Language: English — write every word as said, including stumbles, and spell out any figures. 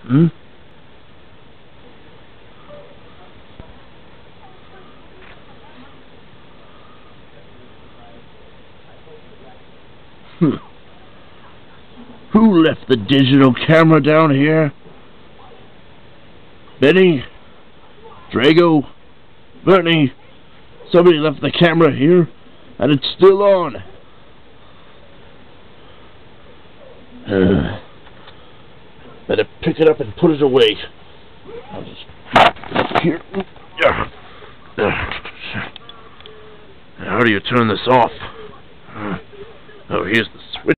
Hmm? Hmm. Who left the digital camera down here? Benny? Drago? Bernie? Somebody left the camera here, and it's still on. Uh, better pick it up and put it away. I'll just up here. How do you turn this off? Oh, here's the switch.